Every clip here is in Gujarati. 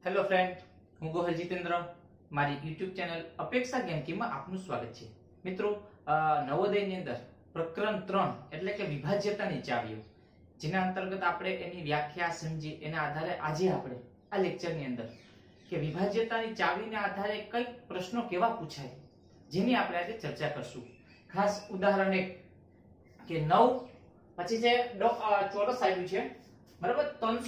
હેલો ફ્રેન્ડ, હું ગોહિલ જીતેન્દ્ર. મારી YouTube ચેનલ અપેક્ષા જ્ઞાનકીમાં આપનું સ્વાગત છે. મિત્રો, નવોદયની અંદર પ્રકરણ 3 એટલે કે વિભાજ્યતાની ચાવીઓ, જેના અંતર્ગત આપણે એની વ્યાખ્યા સમજી એના આધારે આજે આપણે આ લેક્ચરની અંદર કે વિભાજ્યતાની ચાવીના આધારે કઈ પ્રશ્નો કેવા પૂછાય જેની આપણે આજે ચર્ચા કરશું. ખાસ ઉદાહરણ એક કે 9 પછી જે ચોરસ આવ્યું છે બરાબર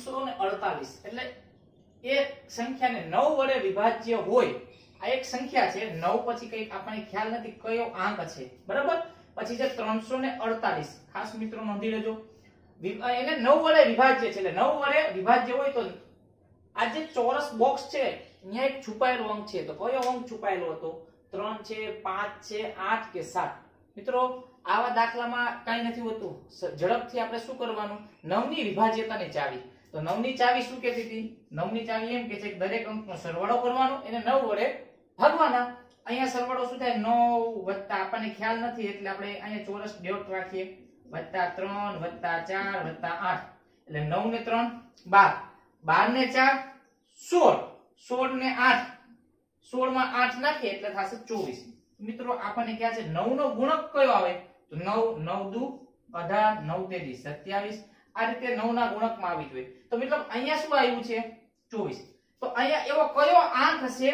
348 એટલે એક સંખ્યાને 9 વડે વિભાજ્ય હોય. આ એક સંખ્યા છે 9 પછી કઈક આપણને ખ્યાલ નથી કયો આંક છે બરાબર. પછી જે 348 ખાસ મિત્રો નોંધી લેજો, એને 9 વડે વિભાજ્ય છે એટલે 9 વડે વિભાજ્ય હોય તો આ જે ચોરસ બોક્સ છે અહીંયા એક છુપાયેલો અંક છે. તો કયો અંક છુપાયેલો હતો? 3 છે, 5 છે, 8 કે 7? મિત્રો, આવા દાખલામાં કાઈ નથી હોતું. ઝડપથી આપણે શું કરવાનું? 9 ની વિભાજ્યતાની ચાવી. તો 9 ની ચાવી શું કહેતી હતી? 9 ની ચાવી એમ કે છે કે દરેક અંકનો સરવાળો કરવાનો, એને 9 વડે ભાગવાના. અહીંયા સરવાળો શું થાય? 9 વત્તા આપણને ખ્યાલ નથી એટલે આપણે અહીંયા ચોરસ ડોટ રાખીએ, વત્તા 3 વત્તા 4 વત્તા 8 એટલે 9 ને 3 12, 12 ને 4 16, 16 ને 8, 16 માં 8 નાખીએ એટલે થશે 24. મિત્રો, આપણને ખ્યાલ છે 9 નો ગુણક કયો આવે? તો 9 9 દુ 18, 9 તેરી 27. આ રીતે 9 ના ગુણકમાં આવી જોઈએ. તો મતલબ અહીંયા શું આવ્યું છે? 24. તો અહીંયા એવો કયો આંક હશે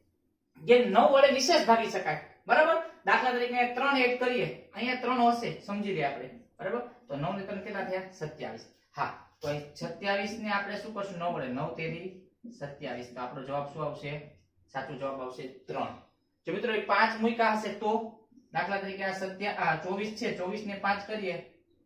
જે 9 વડે નિશેષ ભાગી શકાય? બરાબર. દાખલા તરીકે 3 એડ કરીએ, અહીંયા 3 હશે, સમજી લઈએ આપણે બરાબર. તો 9 ને 3 કેટલા થયા? 27. હા, તો 27 ને આપણે શું કરશું? 9 વડે 9 તેરી 27. તો આપણો જવાબ શું આવશે? સાચો જવાબ આવશે 3. જો મિત્રો 5 મૂક્યા હશે તો દાખલા તરીકે આ 24 છે, 24 ને 5 કરીએ,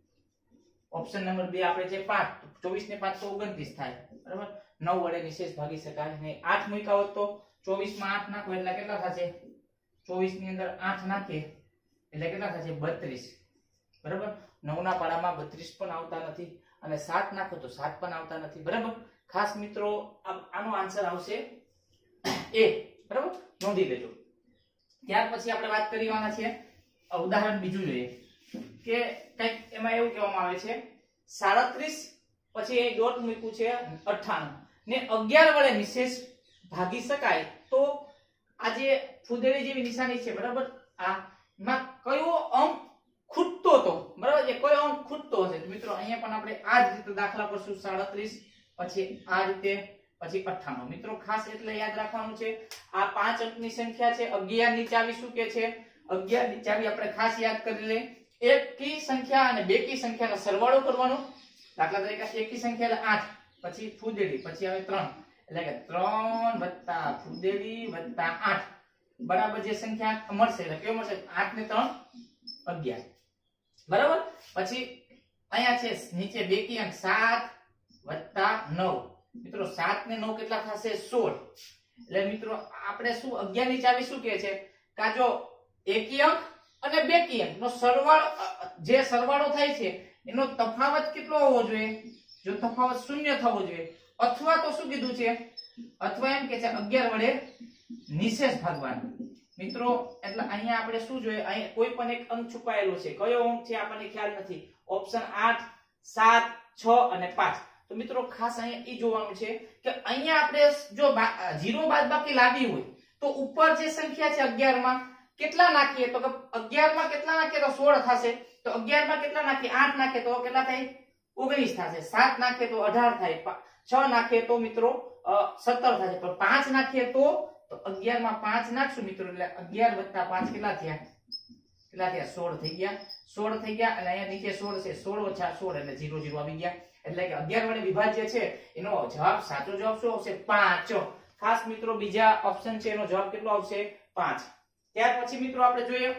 ઓપ્શન નંબર 2 આપણે છે 5, 24 ને 5 તો 29 થાય બરાબર. 9 વડે નિશેષ ભાગી શકાય નહીં. 8 મૂક્યા હોત તો 24 માં 8 નાખો એટલે કેટલા થશે? 24 ની અંદર 8 નાખીએ એટલે કેટલા થશે? 32 બરાબર. 9 ના પાડામાં 32 પણ આવતા નથી અને 7 નાખો તો 7 પણ આવતા નથી બરાબર. ખાસ મિત્રો, આનો આન્સર આવશે A બરાબર, નોંધી લેજો. ત્યાર પછી આપણે વાત કરવાના છે ઉદાહરણ બીજું જોઈએ કે કંઈક એમાં એવું કહેવામાં આવે છે 37 પછી એ ડોટ મૂક્યું છે 98 ને 11 વડે નિશેષ ભાગી શકાય તો આ જે ફૂદેડી જેવી નિશાની છે બરાબર, આમાં કયો અંક ખૂટતો હતો બરાબર? એ કયો અંક ખૂટતો હશે? તો મિત્રો અહીંયા પણ આપણે આ જ રીતે દાખલા કરશું. 37 પછી આ રીતે પછી 98. મિત્રો, ખાસ એટલે યાદ રાખવાનું છે આ 5 અંકની સંખ્યા છે. 11 ની ચાવી શું કે છે? 11 ની ચાવી આપણે ખાસ યાદ કરી લે. એકી સંખ્યા અને બેકી સંખ્યાનો સરવાળો કરવાનો. દાખલા તરીકે એકી સંખ્યા એટલે 8 પછી ફૂદેડી પછી આવે 3 એટલે કે 3 વત્તા ફૂદેડી વત્તા 8 બરાબર જે સંખ્યા મળશે એટલે કેવો મળશે? 8 ને 3 11 બરાબર. પછી અહીંયા છે નીચે બેકી અંક 7 વત્તા 9. મિત્રો, 7 ને 9 કેટલા થશે? 16. એટલે મિત્રો આપણે શું 11 ની ચાવી શું કહે છે? કે જો એકી અંક અને બેકી અંક નો સરવાળો, જે સરવાળો થાય છે એનો તફાવત કેટલો હોવો જોઈએ? જો તફાવત 0 થવો જોઈએ, અથવા તો શું કીધું છે? અથવા એમ કે છે 11 વડે નિશેષ ભાગવાનો. મિત્રો, એટલે અહીંયા આપણે શું જોઈએ? અહીંયા કોઈ પણ એક અંક છુપાયેલો છે. કયો અંક છે આપણને ખ્યાલ નથી. ઓપ્શન 8, 7, 6 અને 5. તો મિત્રો, ખાસ અહીંયા એ જોવાનું છે કે અહીંયા આપણે જો 0 બાદબાકી લાવી હોય તો ઉપર જે સંખ્યા છે 11 માં કેટલા નાખીએ? તો કે 11 માં કેટલા નાખીએ તો 16 થશે. તો 11 માં કેટલા નાખીએ? 8 નાખીએ તો કેટલા થાય? 19 થશે. 7 નાખીએ તો 18 થાય. 6 નાખીએ તો મિત્રો 17 થશે. પણ 5 નાખીએ તો 11 માં 5 નાખશું મિત્રો એટલે 11 વત્તા 5 કેટલા થયા? કેટલા થયા? 16 થઈ ગયા. 16 થઈ ગયા અને અહીંયા નીચે 16 છે. 16 ઓછા 16 એટલે 0 0 આવી ગયા. એટલે કે 11 વડે વિભાજ્ય છે એનો જવાબ, સાચો જવાબ શું આવશે? 5. ખાસ મિત્રો, બીજા ઓપ્શન છે એનો જવાબ કેટલો આવશે? 5. ત્યાર પછી મિત્રો આપણે જોઈએ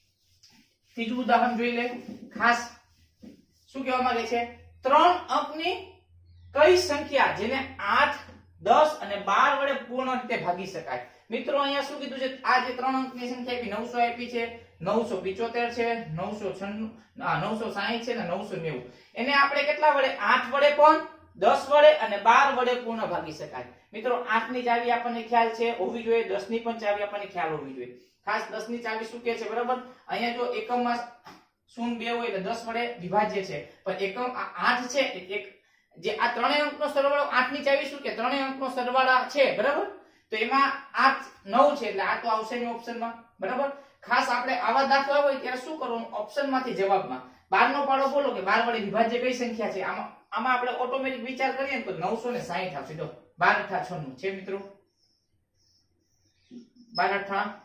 ત્રીજું ઉદાહરણ જોઈ લે. ખાસ શું કહેવા માંગે છે? 3 અંકની કઈ સંખ્યા જેને 8, 10 અને 12 વડે પૂર્ણ રીતે ભાગી શકાય? મિત્રો, અહીંયા શું કીધું છે? આ જે 3 અંકની સંખ્યા આપી 900 આપી છે, 975 છે, 996, 960 છે ને 990. એને આપણે કેટલા વડે? 8 વડે પણ, 10 વડે અને 12 વડે પૂર્ણ ભાગી શકાય. મિત્રો, 8 ની ચાવી આપણને ખ્યાલ છે હોવી જોઈએ, 10 ની પણ ચાવી આપણને ખ્યાલ હોવી જોઈએ. ખાસ 10 ની ચાવી શું કહે છે બરાબર? અહીંયા જો એકમમાં 0 2 હોય એટલે 10 વડે વિભાજ્ય છે, પણ એકમ 8 છે, એક જે આ ત્રણેય અંકનો સરવાળો 8 ની ચાવી શું કે ત્રણેય અંકનો સરવાળા છે બરાબર તો એમાં 8 9 છે એટલે આ તો આવશે નહીં ઓપ્શનમાં બરાબર ખાસ આપણે આવા દાખલા હોય ત્યારે શું કરવાનું ઓપ્શનમાંથી જવાબમાં 12 નો પાડો બોલો કે 12 વડે વિભાજ્ય કઈ સંખ્યા છે આમાં આપણે ઓટોમેટિક વિચાર કરીએ ને તો 960 આવશે જો 12 * 8 96 છે મિત્રો 12 * 8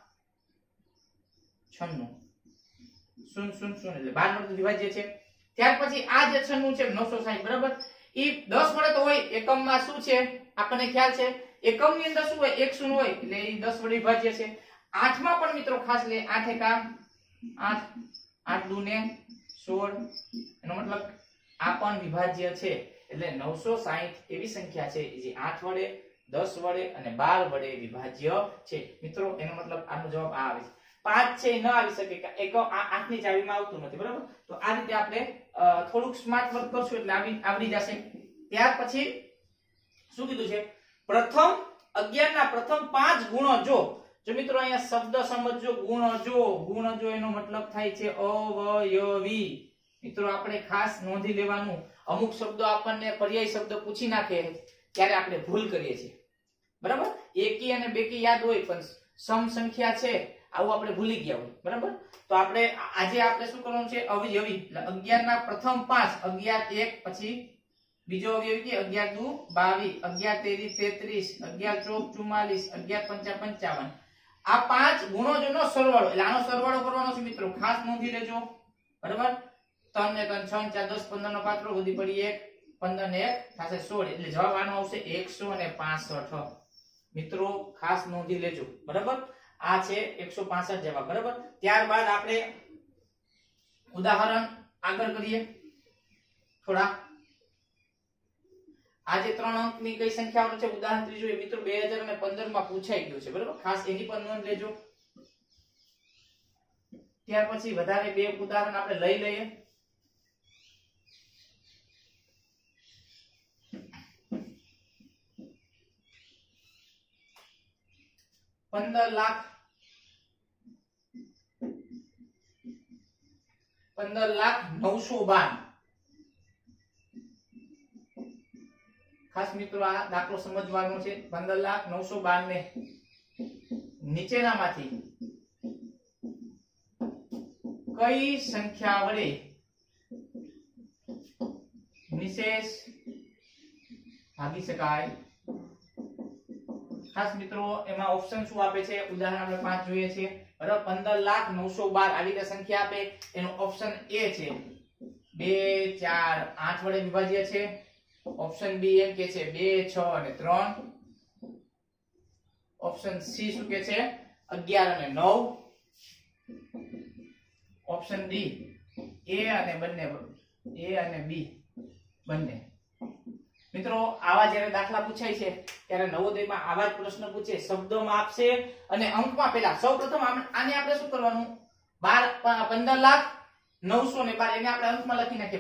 96 0 0 0 એટલે 12 વડે વિભાજ્ય છે ત્યાર પછી આ જે 96 છે 960 બરાબર ઈ 10 વડે તો હોય એકમમાં શું છે આપણને ખ્યાલ છે એકમની અંદર શું હોય 1 શૂન્ય હોય એટલે ઈ 10 વડે વિભાજ્ય છે 8 માં પણ મિત્રો ખાસ લે 8 એકા 8 8 દુ ને 16 એનો મતલબ આ પણ વિભાજ્ય છે એટલે 960 એવી સંખ્યા છે જે 8 વડે 10 વડે અને 12 વડે વિભાજ્ય છે મિત્રો એનો મતલબ આનો જવાબ આ આવે છે 5 છે ન આવી શકે કે એક 8 ની ચાવીમાં આવતું નથી બરાબર તો આ રીતે આપણે થોડુંક સ્માર્ટ વર્ક કરશું એટલે આવડી જશે ત્યાર પછી શું કીધું છે પ્રથમ 11 ના પ્રથમ 5 ગુણો જો મિત્રો અહીંયા શબ્દ સમજજો ગુણ જો એનો મતલબ થાય છે અવયવી મિત્રો આપણે ખાસ નોંધી લેવાનું અમુક શબ્દો આપણને પર્યાય શબ્દ પૂછી નાખે ત્યારે આપણે ભૂલ કરીએ છીએ બરાબર એકી અને બેકી યાદ હોય પણ સમ સંખ્યા છે આવું આપણે ભૂલી ગયા હોય બરાબર તો આપણે આજે આપણે શું કરવાનું છે અવયવી એટલે 11 ના પ્રથમ 5 11 1 પછી બીજો અવયવી કે 11 દુ 22 11 તેરી 33 11 ચોક 44 11 પંચા 55 આ 5 ગુણોજોનો સરવાળો એટલે આનો સરવાળો કરવાનો છે મિત્રો ખાસ નોંધી લેજો બરાબર 3 ને 3 6 4 10 15 નો પાત્રો વધી પડી 1 15 ને 1 થશે 16 એટલે જવાબ આનો આવશે 165 મિત્રો ખાસ નોંધી લેજો બરાબર આ છે 165 જવાબ બરાબર ત્યારબાદ આપણે ઉદાહરણ આગળ કરીએ થોડા આજે 3 અંકની કઈ સંખ્યાઓ છે ઉદાહરણ ત્રીજું એ મિત્રો 2015 માં પૂછાઈ ગયું છે બરાબર ખાસ એની પણ નોંધ લેજો ત્યાર પછી વધારે બે ઉદાહરણ આપણે લઈ લઈએ 15,912 ખાસ મિત્રો આ દાખલો સમજવાનો છે 15,912 ને નીચેનામાંથી કઈ સંખ્યા વડે નિશેષ ભાગી શકાય ખાસ મિત્રો એમાં ઓપ્શન શું આપે છે ઉદાહરણ આપણે 5 જોઈએ છે બરાબર 15,912 આવી રીતે સંખ્યા આપે એનો ઓપ્શન એ છે 2 4 8 વડે વિભાજ્ય છે ઓપ્શન બી એમ કે છે 2 6 અને 3 ઓપ્શન સી શું કે છે 11 અને 9 ઓપ્શન ડી એ અને બી બંને મિત્રો આવા જ્યારે દાખલા પૂછાય છે ત્યારે નવોદયમાં આવા જ પ્રશ્ન પૂછે શબ્દોમાં આપશે અને અંકમાં પહેલા સૌપ્રથમ આને આપણે શું કરવાનું 15,912 એને આપણે અંકમાં લખી નાખીએ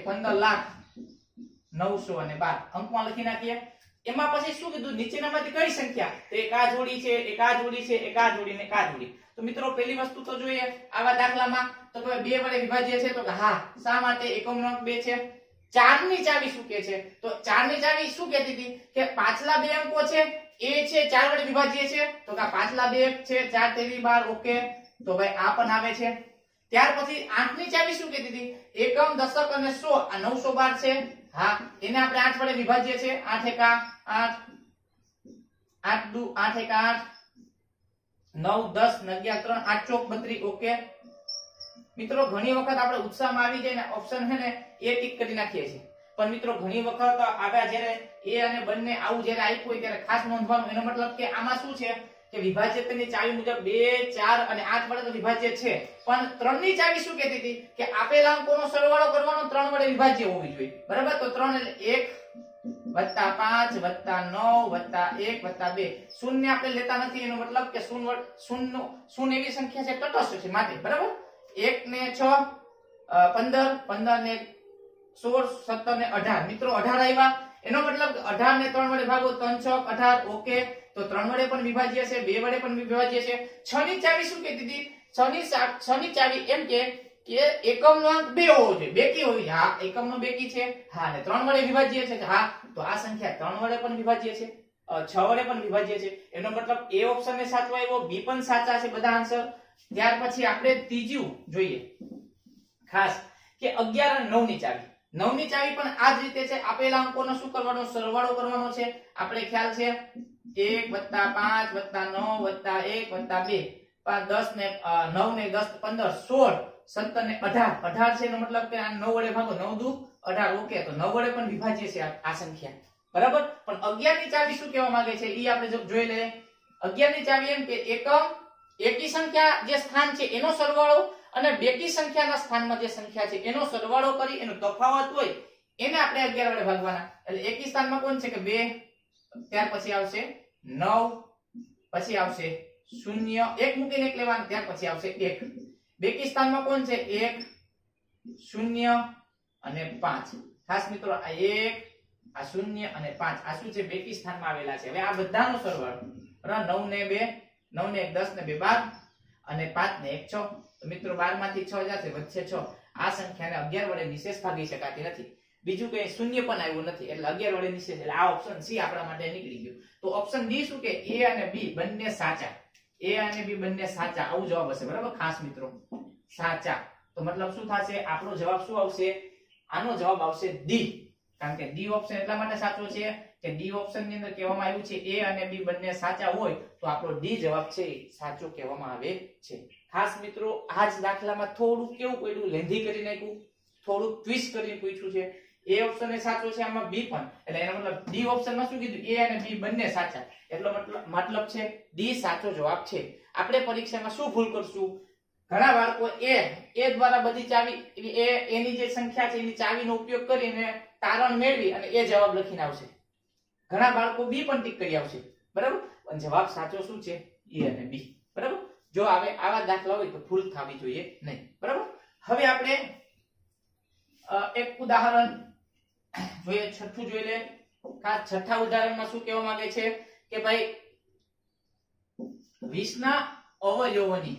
15,912 અંકમાં લખી નાખીએ એમાં પછી શું કીધું નીચેનામાંથી કઈ સંખ્યા તો એક આ જોડી છે એક આ જોડી છે એક આ જોડી ને એક આ જોડી તો મિત્રો પહેલી વસ્તુ તો જોઈએ આવા દાખલામાં તો કે 2 વડે વિભાજ્ય છે તો કે હા શા માટે એકમનો અંક 2 છે 4 ની ચાવી શું કે છે તો 4 ની ચાવી શું કહેતી હતી કે પાછલા બે અંકો છે એ છે 4 વડે વિભાજ્ય છે તો કે પાછલા બે છે 4 તેરી 12 ઓકે તો ભાઈ આ પણ આવે છે ત્યાર પછી 8 ની ચાવી શું કહેતી હતી એકમ દશક અને 100 આ 912 છે હા એને આપણે 8 વડે વિભાજ્ય છે 8 એકા 8 8 દુ 8 એકા 8 9 10 11 3 8 ચોક 32 ઓકે મિત્રો ઘણી વખત આપણે ઉત્સાહમાં આવી જાય ને ઓપ્શન છે ને એ ટિક કરી નાખીએ છીએ પણ મિત્રો ઘણી વખત આગળ જ્યારે એ અને બંને આવું જ્યારે આપ્યું હોય ત્યારે ખાસ નોંધવાનું એનો મતલબ કે આમાં શું છે કે વિભાજ્યતાની ચાવી મુજબ 2 4 અને 8 વડે તો વિભાજ્ય છે પણ 3 ની ચાવી શું કહેતી હતી કે આપેલા અંકોનો સરવાળો કરવાનો 3 વડે વિભાજ્ય હોવી જોઈએ બરાબર તો 3 એટલે 1 + 5 + 9 + 1 + 2 શૂન્ય આપણે લેતા નથી એનો મતલબ કે શૂન્ય એવી સંખ્યા છે તટસ્થ છે માટે બરાબર 1 ને 6 15 15 ને 16 17 ને 18 મિત્રો 18 આવ્યા એનો મતલબ 18 ને 3 વડે ભાગો 3 6 18 ઓકે તો 3 વડે પણ વિભાજ્ય છે 2 વડે પણ વિભાજ્ય છે 6 ની ચાવી શું કહેતી હતી 6 ની ચાવી એમ કે કે એકમનો અંક 2 હોવો જોઈએ. બેકી હોવી જોઈએ. હા, એકમનો બેકી છે. હા, અને 3 વડે વિભાજ્ય છે. હા, તો આ સંખ્યા 3 વડે પણ વિભાજ્ય છે, 6 વડે પણ વિભાજ્ય છે. એનો મતલબ એ ઓપ્શન ને સાચો આવ્યો, બી પણ સાચા છે બધા આન્સર. ત્યાર પછી આપણે ત્રીજું જોઈએ ખાસ કે 11 અને 9 ની ચાવી. 9 ની ચાવી પણ આ જ રીતે છે. આપેલા અંકોનો શું કરવાનો? સરવાળો કરવાનો છે. આપણે ખ્યાલ છે 1 + 5 + 9 + 1 + 2 10 ને 9 ને 10 15 16 17 ને 18. 18 છે એનો મતલબ કે આ 9 વડે ભાગો, 9 દુ 18. ઓકે, તો 9 વડે પણ વિભાજ્ય છે આ સંખ્યા. બરાબર. પણ 11 ની ચાવી શું કહેવા માંગે છે ઈ આપણે જોઈ લઈએ. 11 ની ચાવી એમ કે એકમ એકી સંખ્યા જે સ્થાન છે એનો સરવાળો અને બેકી સંખ્યાના સ્થાનમાં જે સંખ્યા છે એનો સરવાળો કરી એનો તફાવત હોય એને આપણે 11 વડે ભાગવાના. એટલે એકી સ્થાનમાં કોણ છે કે 2, ત્યાર પછી આવશે 9, પછી આવશે 0, 1 મૂકીને 1 લેવાનું, ત્યાર પછી આવશે 1. બેકી સ્થાનમાં કોણ છે? 1, 0 અને 5. ખાસ મિત્રો આ 1, આ 0 અને 5 આ શું છે? બેકી સ્થાનમાં આવેલા છે. હવે આ બધાનો સરવાળો બરાબર. 9 ને 2, 9 ને 1 10 ને 2 12 અને 5 ને 1 6. તો મિત્રો 12 માંથી 6 જશે, વચ્ચે 6. આ સંખ્યાને 11 વડે નિશેષ ભાગી શકાતી નથી. બીજું કઈ શૂન્ય પણ આવ્યું નથી, એટલે 11 વડે નિશેષ. એટલે આ ઓપ્શન સી આપણા માટે નીકળી ગયું. તો ઓપ્શન ડી શું કે એ અને બી બંને સાચા. એ અને બી બંને સાચા, આવું જવાબ હશે. બરાબર ખાસ મિત્રો, સાચા. તો મતલબ શું થશે? આપણો જવાબ શું આવશે? આનો જવાબ આવશે ડી. કારણ કે ડી ઓપ્શન એટલા માટે સાચો છે કે ડી ઓપ્શન ની અંદર કહેવામાં આવ્યું છે એ અને બી બંને સાચા હોય, તો આપણો ડી જવાબ છે સાચો કહેવામાં આવે છે. ખાસ મિત્રો આ જ દાખલામાં થોડું કેવું પડ્યું, લેન્ધી કરી નાખ્યું, થોડું ટ્વિસ્ટ કરીને પૂછ્યું છે. એ ઓપ્શન એ સાચો છે, આમાં બી પણ. એટલે એનો મતલબ ડી ઓપ્શનમાં શું કીધું? એ અને બી બંને સાચા. એટલો મતલબ છે ડી સાચો જવાબ છે. આપણે પરીક્ષામાં શું ભૂલ કરશું? ઘણા બાળકો એ દ્વારા બધી ચાવી એની જે સંખ્યા છે એની ચાવીનો ઉપયોગ કરીને તારણ મેળવી અને એ જવાબ લખીને આવશે. ઘણા બાળકો બી પણ ટીક કરી આવશે. બરાબર. પણ જવાબ સાચો શું છે? એ અને બી. બરાબર. જો આવે આવા દાખલા હોય તો ભૂલ થવી જોઈએ નહીં. બરાબર. હવે આપણે એક ઉદાહરણ જોઈએ, છઠ્ઠું જોઈ લે. ખાસ છઠ્ઠા ઉદાહરણમાં શું કહેવા માંગે છે કે ભાઈ 20 ના અવયવોની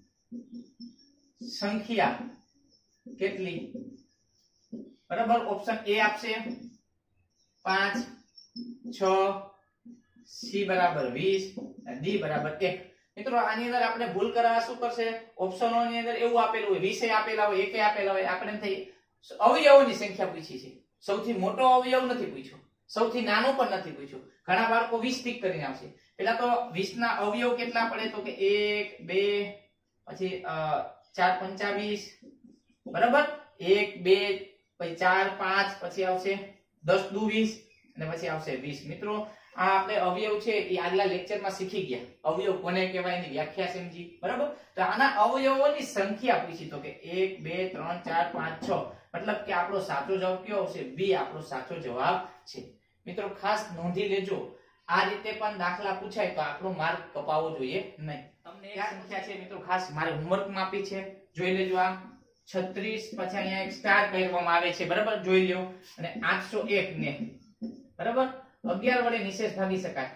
સંખ્યા કેટલી? બરાબર. ઓપ્શન એ આપશે 5, 6, સી બરાબર 20, ડી બરાબર 1. મિત્રો આની અંદર આપણે ભૂલ કરવા શું કરશે? ઓપ્શનોની અંદર એવું આપેલું હોય, 20 આપેલા હોય, 1 આપેલા હોય, આપણે એમ થઈ અવયવોની સંખ્યા પૂછી છે. સૌથી મોટો અવયવ નથી પૂછ્યો, સૌથી નાનો પણ નથી પૂછ્યો. ઘણા બાળકો 20 ટીક કરીને આવશે. પહેલા તો 20 ના અવયવ કેટલા પડે? તો કે 1, 2, પછી 4 × 5 = 20. બરાબર. 1, 2, પછી 4, 5, પછી આવશે 10 દુ 20 અને પછી આવશે 20. મિત્રો આ આપણે અવયવ છે એ આગલા લેક્ચરમાં શીખી ગયા. અવયવ કોને કહેવાય એની વ્યાખ્યા સમજી. બરાબર. તો આના અવયવોની સંખ્યા પૂછી તો કે 1, 2, 3, 4, 5, 6. મતલબ કે આપણો સાચો જવાબ કયો આવશે? બી આપણો સાચો જવાબ છે. મિત્રો ખાસ નોંધી લેજો, આ રીતે પણ દાખલા પૂછાય તો આપણો માર્ક કપાવવો જોઈએ નહીં. તમને આ સંખ્યા છે મિત્રો ખાસ મારે હોમવર્કમાં આપી છે, જોઈ લેજો. આ 36, પછી અહીંયા એક સ્ટાર કરવામાં આવે છે. બરાબર, જોઈ લ્યો. અને 801 ને બરાબર 11 વડે નિશેષ ભાગી શકાય.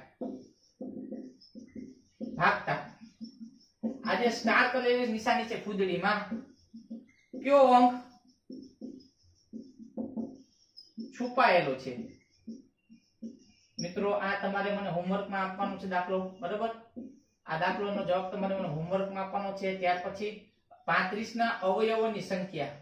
ભાગતા આ જે સ્ટાર કરેલી નિશાની છે ફૂદડીમાં, કયો અંક છુપાયેલો છે? મિત્રો આ તમારે મને હોમવર્કમાં આપવાનો છે દાખલો. બરાબર. આ દાખલાનો જવાબ તમારે મને હોમવર્કમાં આપવાનો છે. ત્યાર પછી 35 ના અવયવોની સંખ્યા.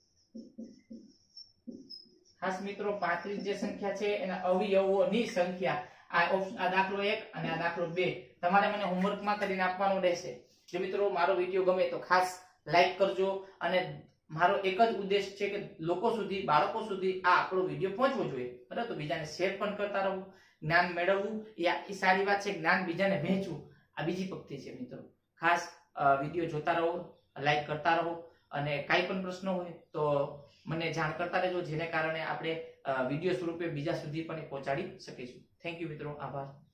ખાસ મિત્રો 35 જે સંખ્યા છે એના અવયવોની સંખ્યા. આ દાખલો 1 અને આ દાખલો 2 તમારે મને હોમવર્કમાં કરીને આપવાનું રહેશે. જો મિત્રો મારો વિડિયો ગમે તો ખાસ લાઈક કરજો. અને મારો એક જ ઉદ્દેશ છે કે લોકો સુધી, બાળકો સુધી આ આપણો વિડિયો પહોંચવો જોઈએ. બરાબર. તો બીજાને શેર પણ કરતા રહો. જ્ઞાન મેળવવું એ સારી વાત છે, જ્ઞાન બીજાને વહેંચવું આ બીજી પક્તિ છે. મિત્રો ખાસ વિડિયો જોતા રહો, લાઈક કરતા રહો, અને કાંઈ પણ પ્રશ્ન હોય તો મને જાણ કરતા રહેજો, જેને કારણે આપણે વિડિયો સ્વરૂપે બીજા સુધી પણ પહોંચાડી શકીશું. થેન્ક યુ મિત્રો, આભાર.